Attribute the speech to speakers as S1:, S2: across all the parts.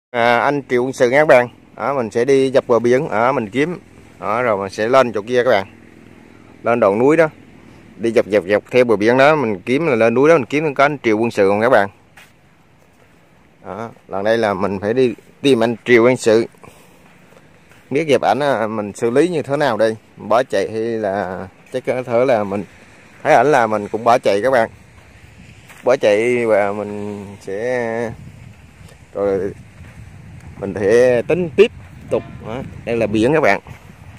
S1: Anh Triệu Quân Sự nha các bạn. Mình sẽ đi dọc bờ biển, mình kiếm rồi mình sẽ lên chỗ kia các bạn, lên đoạn núi đó, đi dọc theo bờ biển đó, mình kiếm là lên núi đó mình kiếm có anh Triệu Quân Sự không các bạn. Lần đây là mình phải đi tìm anh Triệu Quân Sự, biết gặp ảnh mình xử lý như thế nào đây, bỏ chạy hay là chắc có thể là mình thấy ảnh là mình cũng bỏ chạy các bạn, bỏ chạy và mình sẽ rồi mình sẽ tính tiếp tục. Đây là biển các bạn,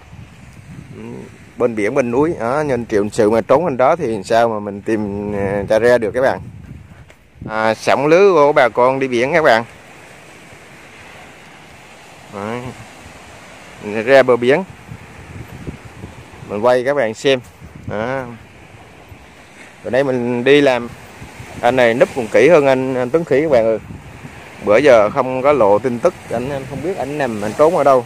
S1: bên biển bên núi nhân Triệu Quân Sự mà trốn bên đó thì sao mà mình tìm ra ra được các bạn. Sóng lưới của bà con đi biển các bạn. Mình ra bờ biển mình quay các bạn xem. Rồi đây mình đi làm, anh này núp còn kỹ hơn anh Tuấn Khí các bạn ơi. Bữa giờ không có lộ tin tức anh không biết anh nằm anh trốn ở đâu.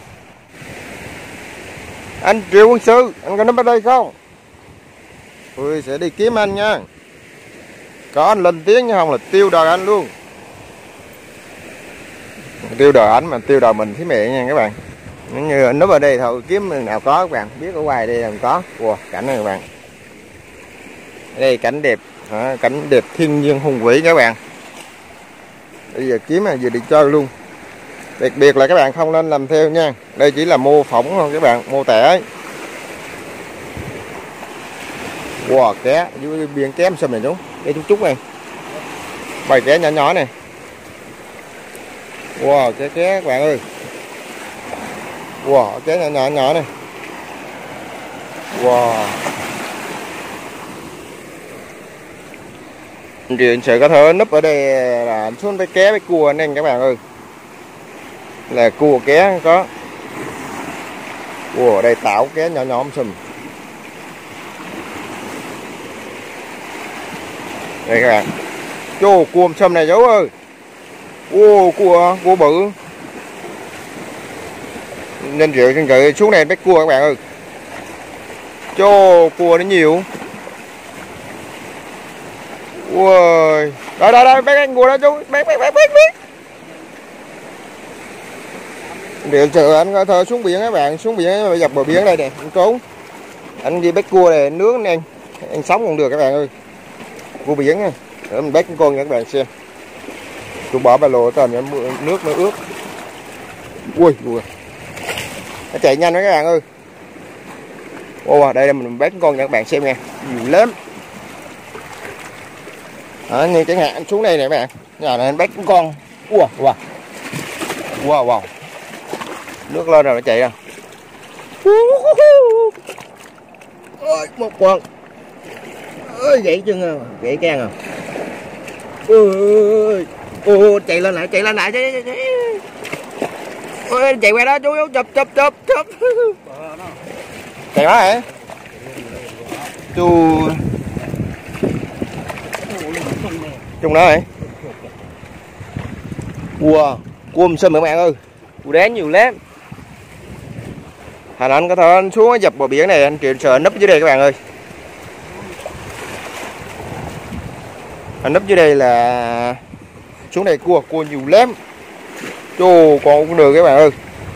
S1: Anh Triệu Quân Sự, anh có núp ở đây không? Tôi sẽ đi kiếm anh nha. Có anh lên tiếng chứ không là tiêu đời anh luôn. Tiêu đời anh mà tiêu đời mình thấy mẹ nha các bạn. Như anh núp ở đây thôi kiếm nào có các bạn, biết ở ngoài đây làm có. Wow, cảnh này các bạn. Đây cảnh đẹp, cảnh đẹp thiên nhiên hùng vĩ các bạn. Bây giờ kiếm là vừa đi chơi luôn. Đặc biệt là các bạn không nên làm theo nha. Đây chỉ là mô phỏng thôi các bạn, mô tả. Wow, ké dưới biển kém xâm này đúng. Đây chút này. Bầy ké nhỏ nhỏ này. Wow, ké các bạn ơi. Wow, ké nhỏ này. Wow. Anh sẽ có thể núp ở đây là anh xuống với ké với cua anh các bạn ơi. Là cua ké có. Wow, đây tảo ké nhỏ nhỏ xùm. Đây các bạn. Chô, cua xùm này dấu ơi. Wow, cua bự. Nên rượu trên gửi xuống này bắt cua các bạn ơi. Chô, cua nó nhiều. Ui, đây bác anh cua đó chú, bác. Điện sự anh có thơ xuống biển các bạn, xuống biển dọc bờ biển đây nè, anh trốn. Anh đi bắt cua này nướng anh sống cũng được các bạn ơi. Cua biển nha. Để mình bắt con nha các bạn xem. Tôi bỏ ba lô trên nước nó ướt. Ui. Nó chạy nhanh đó các bạn ơi. Đây là mình bắt con nha các bạn xem nha. Nhiều lắm. Như chẳng hạn anh xuống đây này các bạn. Giờ này anh bắt con. Wow. Nước lên rồi nó chạy ra. Ôi, một con. Ôi, gãy chân à, gãy can à. Ôi, chạy lên lại. Ôi, chạy qua đó chú chụp. Chạy quá hả? Chú chung đó hả? Wow, cua xâm các bạn ơi. Cua đá nhiều lắm. Thành anh có thể anh xuống dập bờ biển này anh Triệu sợ núp dưới đây các bạn ơi. Anh núp dưới đây là xuống đây cua nhiều lắm. Chô, còn cũng được các bạn ơi.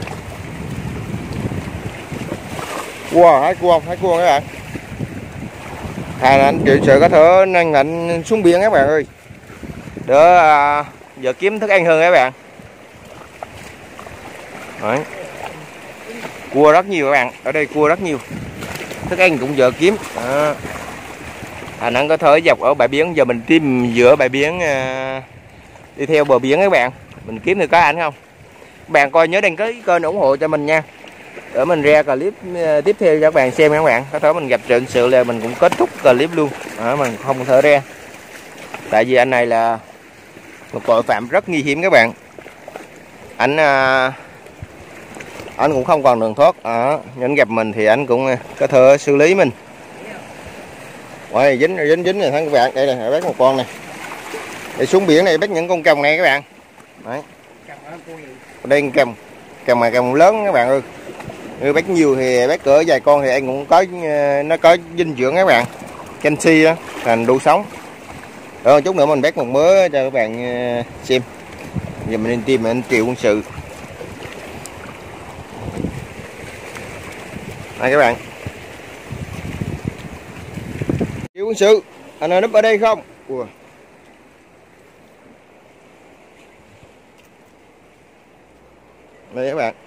S1: Wow, hái cua các bạn. Thành anh Triệu sợ có thể nhanh anh xuống biển các bạn ơi. Đỡ giờ kiếm thức ăn hơn các bạn. Đấy. Cua rất nhiều các bạn, ở đây cua rất nhiều. Thức ăn cũng giờ kiếm. Anh có thể dọc ở bãi biển, giờ mình tìm giữa bãi biển, đi theo bờ biển các bạn. Mình kiếm được có ảnh không? Các bạn coi nhớ đăng ký kênh ủng hộ cho mình nha. Để mình ra clip tiếp theo cho các bạn xem các bạn. Có thể mình gặp trận sự là mình cũng kết thúc clip luôn. Mình không thể ra. Tại vì anh này là một tội phạm rất nguy hiểm các bạn. Anh cũng không còn đường thoát. Anh gặp mình thì anh cũng có thể xử lý mình. Ôi, dính rồi các bạn. Đây là bắt một con này. Để xuống biển này bắt những con còng này các bạn. Đấy. Đây còng lớn các bạn ơi. Nếu bắt nhiều thì bắt cỡ vài con thì anh cũng có, nó có dinh dưỡng các bạn, canxi đó, thành đủ sống. Rồi chút nữa mình bắt một mớ cho các bạn xem. Giờ mình lên tìm anh Triệu Quân Sự. Đây các bạn, Triệu Quân Sự, anh ơi núp ở đây không? Ủa. Đây các bạn,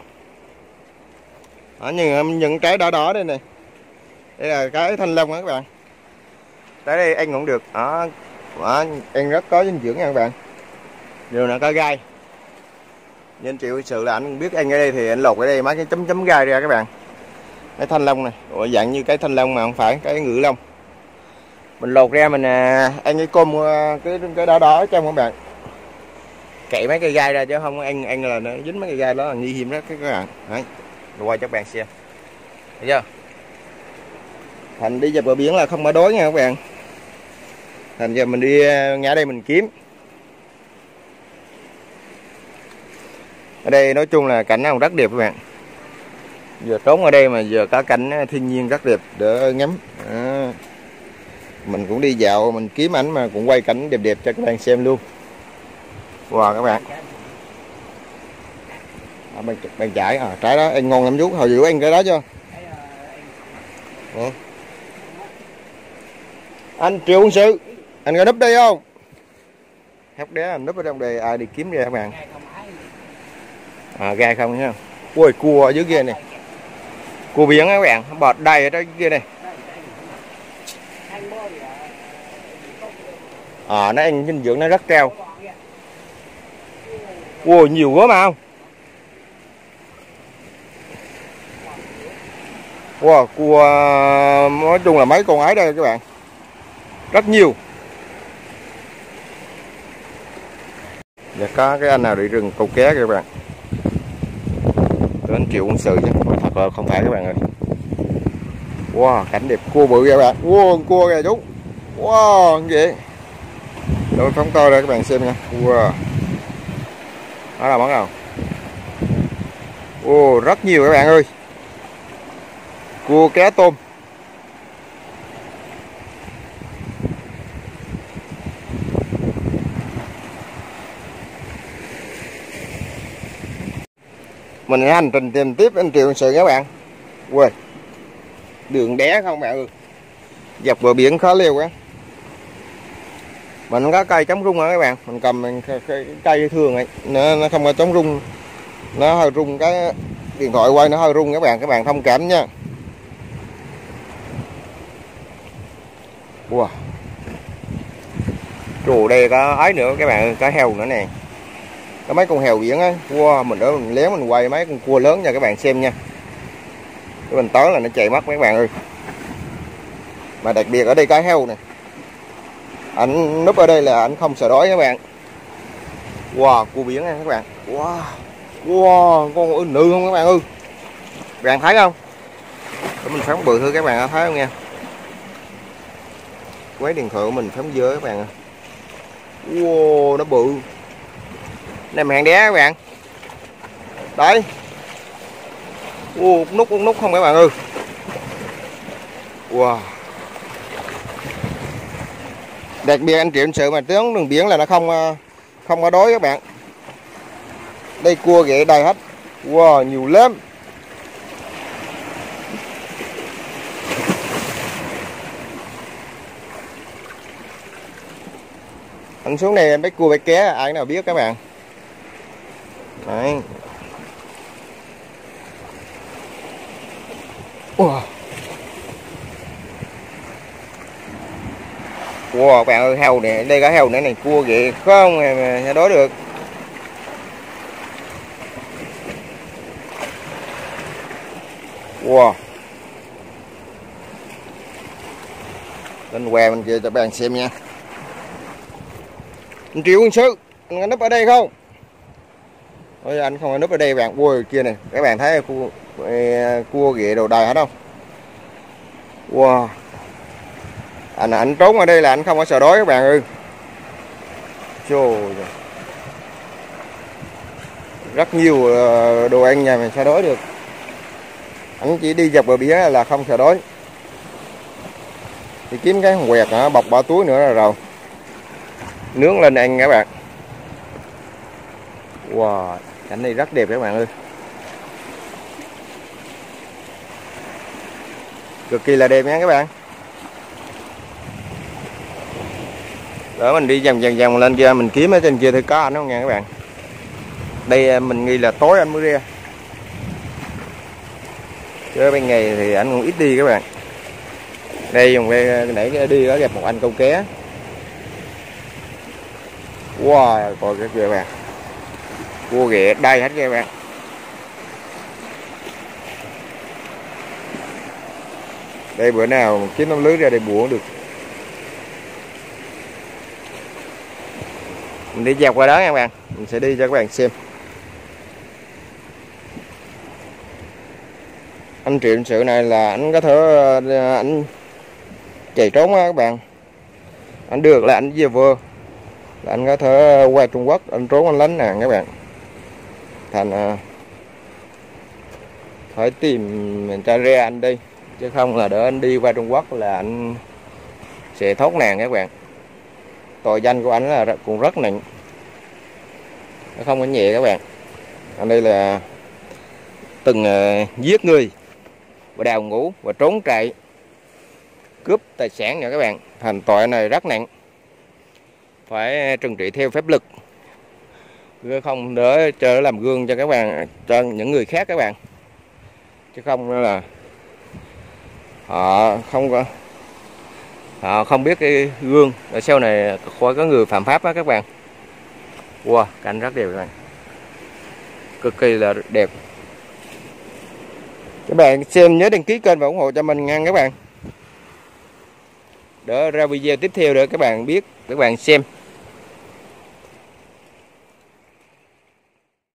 S1: những trái đỏ đỏ đây này, đây là cái thanh long đó các bạn. Tới đây ăn cũng được, ăn rất có dinh dưỡng nha các bạn. Điều là có gai. Nên Triệu Quân Sự là anh biết ăn ở đây thì anh lột ở đây mấy cái chấm gai ra các bạn. Cái thanh long này, dạng như cái thanh long mà không phải cái ngự long. Mình lột ra mình ăn cái cơm cái đỏ đỏ trong các bạn. Cậy mấy cây gai ra chứ không ăn là nó dính mấy cây gai đó là nguy hiểm đó các bạn. Đấy, rồi quay cho các bạn xem. Thấy chưa? Thành đi dọc bờ biển là không có đói nha các bạn. Thành giờ mình đi ngã đây mình kiếm. Ở đây nói chung là cảnh nó rất đẹp các bạn. Giờ trốn ở đây mà giờ có cảnh thiên nhiên rất đẹp để ngắm. Mình cũng đi dạo mình kiếm ảnh mà cũng quay cảnh đẹp đẹp cho các bạn xem luôn. Wow các bạn. Bạn chải trái đó ăn ngon lắm chú, hồi dự ăn cái đó chưa? Anh Triệu Quân Sự, anh có núp đây không? Hóc đá anh núp ở trong đây ai đi kiếm ra các bạn. Gai không nhá. Ui cua ở dưới kia này. Cua biển các bạn, bọt đầy ở đó kia này. Nó ăn dinh dưỡng nó rất cao. Ui nhiều quá mà không. Wow, cua nói chung là mấy con ấy đây các bạn. Rất nhiều. Và có cái anh nào đi rừng câu cá kìa các bạn. Anh Triệu Quân Sự chứ thật là không phải các bạn ơi. Wow, cảnh đẹp cua bự các bạn. Wow, cua kìa chú. Wow, gì vậy? Đôi phóng to đây các bạn xem nha. Wow. Đó là món nào? Wow, rất nhiều các bạn ơi. Cua cá tôm. Mình hành trình tìm tiếp anh Triệu Quân Sự các bạn. Ui, đường đá không bạn ơi. Dọc bờ biển khó leo quá. Mình có cây chống rung rồi các bạn. Mình cầm cái cây thường ấy, nó không có chống rung. Nó hơi rung cái điện thoại quay nó hơi rung các bạn thông cảm nha. Wow. Trời đây có ấy nữa các bạn, có heo nữa nè. Có mấy con heo biển á. Wow, mình đỡ mình léo mình quay mấy con cua lớn cho các bạn xem nha. Cái mình tới là nó chạy mất mấy bạn ơi. Mà đặc biệt ở đây có heo nè. Anh núp ở đây là anh không sợ đói các bạn. Wow, cua biển nha các bạn. Wow. Wow, con nữ không các bạn ơi. Bạn thấy không? Để mình phóng bự thử các bạn thấy không nha. Quấy điện thoại của mình phóng dơ các bạn ơi. Wow, nó bự. Này mà hàng đá các bạn. Đấy. Con nút không các bạn ơi. Wow. Đặc biệt anh Triệu Quân Sự mà tướng đường biển là nó không có đói các bạn. Đây cua ghẹ đầy hết. Wow, nhiều lắm. Anh xuống này anh bắt cua bắt cá ai nào biết các bạn. Đấy. Wow. Wow các bạn ơi, heo nè, đây có heo nữa này, cua ghẹ không mà đói được. Wow. Lên què bên kia cho các bạn xem nha. Anh Triệu Quân Sự, anh có núp ở đây không? Ôi, anh không có núp ở đây bạn. Ui kia này, các bạn thấy cua ghẹ đồ đầy hết không? Wow. Anh trốn ở đây là anh không có sợ đói các bạn ơi. Trời. Rất nhiều đồ ăn nhà mình sao đói được. Anh chỉ đi dọc bờ biển là không sợ đói. Thì kiếm cái quẹt bọc bỏ túi nữa là rồi. Nướng lên ăn các bạn. Wow, cảnh này rất đẹp các bạn ơi, cực kỳ là đẹp nha các bạn. Đó, mình đi vòng lên kia mình kiếm ở trên kia thì có anh không nha các bạn. Đây mình nghĩ là tối anh mới ra, chứ bên ngày thì anh cũng ít đi các bạn. Đây dùng đây nãy đi có gặp một anh câu ké. Wow, coi cái kìa bạn, cua ghẹ đây hết các bạn. Đây bữa nào kiếm tấm lưới ra đây buông được. Mình đi dọc qua đó nha các bạn, mình sẽ đi cho các bạn xem. Anh Triệu sự này là anh có thể anh chạy trốn á các bạn. Anh được là anh về vừa là anh có thể qua Trung Quốc anh trốn anh lánh nè các bạn. Thành phải tìm mình cho ra anh đi, chứ không là đỡ anh đi qua Trung Quốc là anh sẽ thoát nạn các bạn. Tội danh của anh là cũng rất nặng, nó không có nhẹ các bạn. Anh đây là từng giết người và đào ngũ và trốn chạy cướp tài sản nha các bạn. Thành tội này rất nặng, phải trừng trị theo phép luật, không đỡ trở làm gương cho các bạn, cho những người khác các bạn, chứ không là họ không biết cái gương ở sau này khỏi có người phạm pháp đó các bạn. Wow, cảnh rất đẹp các bạn, cực kỳ là đẹp. Các bạn xem nhớ đăng ký kênh và ủng hộ cho mình nha các bạn, để ra video tiếp theo để các bạn biết, các bạn xem.